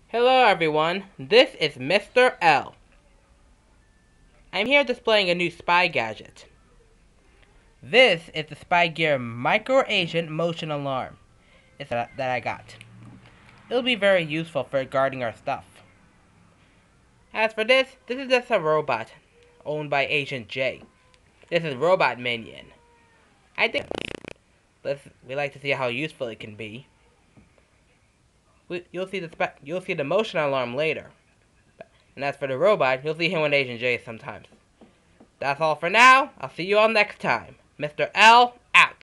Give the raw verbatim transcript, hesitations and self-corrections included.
Hello everyone, this is Mister L. I'm here displaying a new spy gadget. This is the Spy Gear Micro Agent Motion Alarm it's that that I got. It'll be very useful for guarding our stuff. As for this, this is just a robot owned by Agent J. This is Robot Minion. I think let's, we like to see how useful it can be. We, you'll see the spe you'll see the motion alarm later. And as for the robot, you'll see him with Agent J sometimes. That's all for now. I'll see you all next time. Mister L, out.